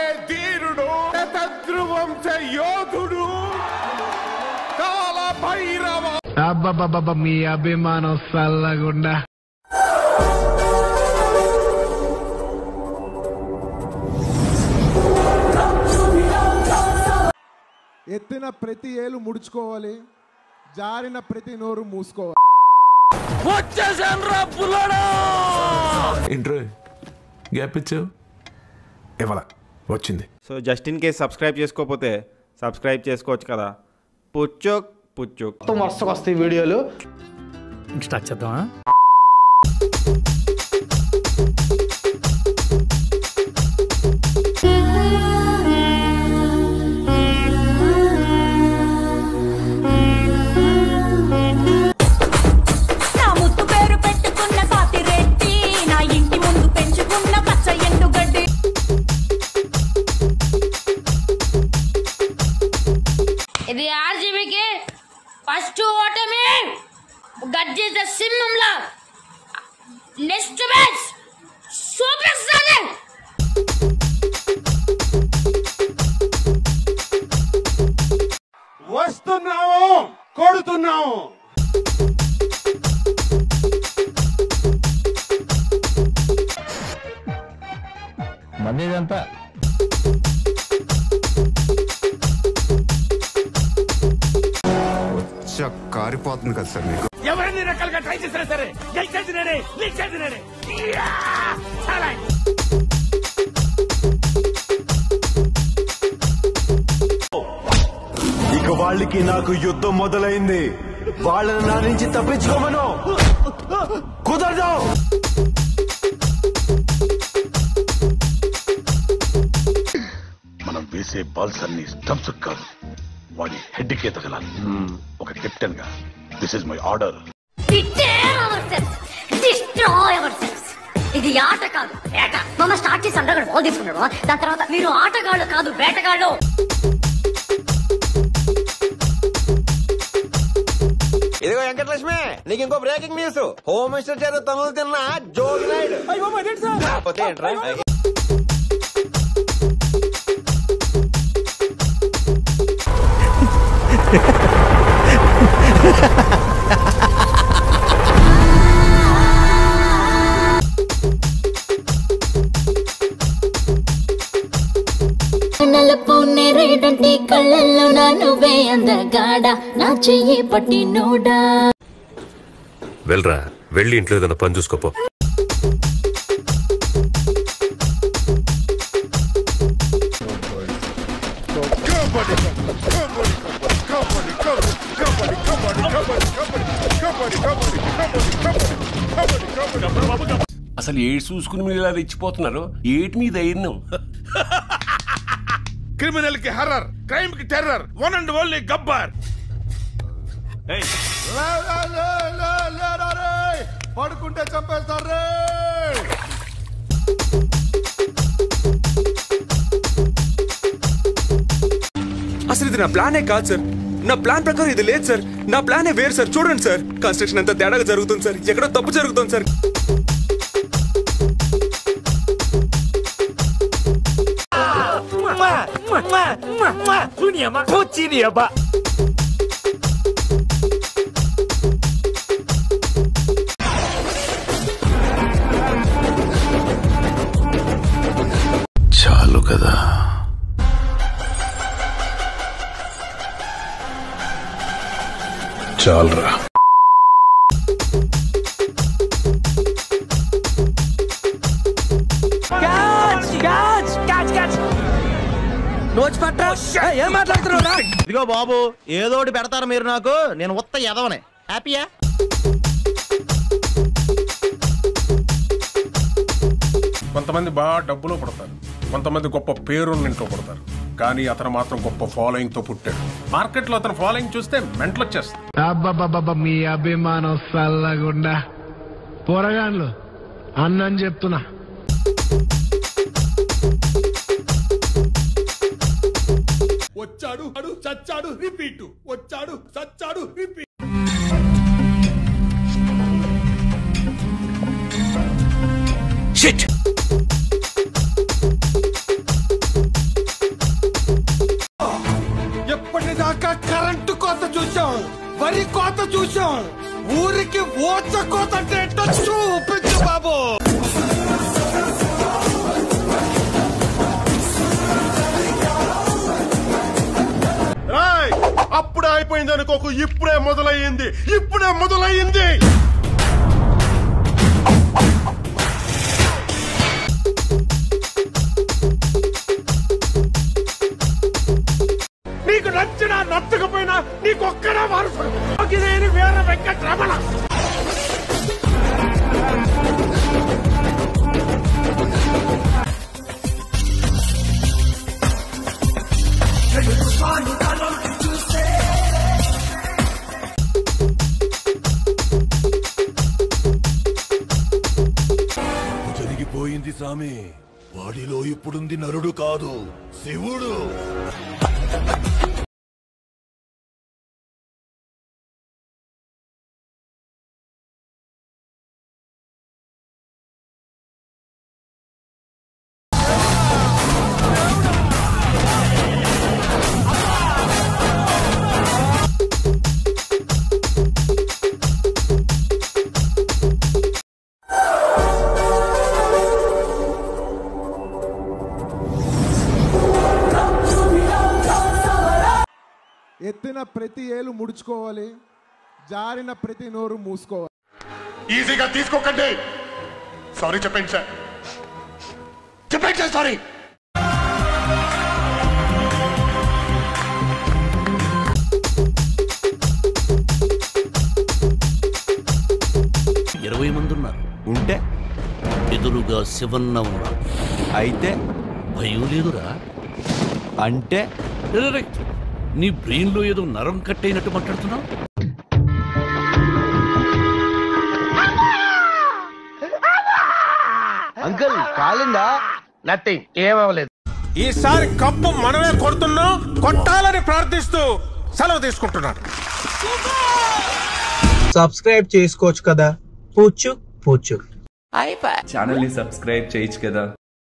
ధీరుడు శతద్రువంశ యోధుడు కాల భైరవ. అబ్బబ్బబ్బ మీ అభిమానం సల్లగుండా. ఎత్తిన ప్రతి ఏలు ముడుచుకోవాలి, జారిన ప్రతి నోరు మూసుకోవాలి. ఇంట్రో గ్యాప్ ఇచ్చావు ఇవాళ వచ్చింది. So just in case subscribe చేసుకోకపోతే సబ్స్క్రైబ్ చేసుకోవచ్చు కదా. పుచ్చోక్ పుచ్చోక్ వరుసగా వస్తాయి వీడియోలు. స్టార్ట్ చేద్దామా? ఇది ఆర్జీబీకి ఫస్ట్ ఓటమి. గర్జిత సింహంలా నెక్స్ట్ మ్యాచ్ సూపర్ స్టార్. వస్తున్నాము, కొడుతున్నాము. మందిదంతా కారిపోతుంది కదా సార్ మీకు. ఎవరిని రకాలుగా ట్రై చేసినా సరే గెలిచేది నేనే, గెలిచేది నేనే. ఇక వాళ్ళకి నాకు యుద్ధం మొదలైంది. వాళ్ళని నా నుంచి తప్పించుకోమను. కుదరదు. మనం వేసే బాల్స్ అన్ని స్టంప్స్ కాదు, వాడి హెడ్ కే తగలాలి. ఒక కెప్టెన్ గా దిస్ ఇస్ మై ఆర్డర్. ఇది ఆట కాదు వేట. మమ్మ స్టార్ట్ చేసి అందరూ బాల్ తీసుకున్నాడు. దాని తర్వాత మీరు ఆటగాళ్ళు కాదు వేటగాళ్ళు. ఇదిగో వెంకటలక్ష్మి, నీకు ఇంకో బ్రేకింగ్ న్యూస్. హోమ్ మినిస్టర్ చేత తనులు తిన్న జోగి నాయుడు. రేటంటే కళ్ళల్లో నా నువ్వే అందగాడ, నా చెయ్యి పట్టి నోడా. వెళ్ళరా, వెళ్ళి ఇంట్లో ఏదైనా పని చూసుకోపో. అసలు ఏడు చూసుకుని మీరు ఇలా రెచ్చిపోతున్నారు. ఏటి మీ ధైర్యం? క్రిమినల్ కి హర్రర్, క్రైమ్ కి terror, one and only Gabbar. పడుకుంటే చంపేస్తారు. అసలు ఇది నా ప్లానే కాదు సార్. నా ప్లాన్ ప్రకారం ఇది లేదు సార్. నా ప్లానే వేరు సార్. చూడండి సార్, కన్స్ట్రక్షన్ అంతా తేడాగా జరుగుతుంది సార్. ఎక్కడో తప్పు జరుగుతుంది సార్. చాలు కదా. చాలరా. ఏం మాట్లాడుతున్నా? ఇదిగో బాబు, ఏదోటి పెడతారు మీరు నాకు. నేను ఉత్త ఎదవనే. హ్యాపీయా? కొంతమంది బాగా డబ్బులో పుడతారు, కొంతమంది గొప్ప పేరున్న ఇంట్లో పుడతారు. కానీ అతను మాత్రం గొప్ప ఫాలోయింగ్ తో పుట్టాడు. మార్కెట్ లో అతను ఫాలోయింగ్ చూస్తే మెంటల్ వచ్చేస్తుంది. అబ్బబ్బబ్బ మీ అభిమానం సల్లగుండా. పోరగాన్లు అన్నని చెప్తున్నా. వచ్చాడు చచ్చాడు రిపీట్, వచ్చాడు చచ్చాడు రిపీట్. దాకా కరెంటు కోత చూసాం, వరి కోత చూసాం, ఊరికి ఓచ కోత అంటే ఏంటో చూపించు బాబు. అప్పుడే అయిపోయింది అనుకోకు, ఇప్పుడే మొదలయ్యింది, ఇప్పుడే మొదలయ్యింది. నీకు నచ్చినా నచ్చకపోయినా నీకొక్కడే వారసుడు. వీర వెంకటరమణ. జరిగిపోయింది సామి, వాడిలో ఇప్పుడుంది నరుడు కాదు, శివుడు. ఎత్తిన ప్రతి ఏలు ముడుచుకోవాలి, జారిన ప్రతి నోరు మూసుకోవాలి. ఈజీగా తీసుకోకండి. సారీ చెప్పండి సార్, చెప్పండి సార్ సారీ. మంది ఉన్నారు. ఉంటే ఎదురుగా శివన్న ఉన్నారు. అయితే భయం లేదురా. అంటే నీ బ్రెయిన్ లో ఏదో నరం కట్టయినట్టు మాట్లాడుతున్నావు. అంకుల్ కాలిందా? నథింగ్, ఏమవలేదు. ఈసారి కప్పు మనమే కొడుతున్నాం, కొట్టాలని ప్రార్థిస్తూ సెలవు తీసుకుంటున్నాను. సబ్స్క్రైబ్ చేసుకోవచ్చు కదా. పూచు పూచు ఛానల్ ని సబ్స్క్రైబ్ చేయొచ్చు కదా.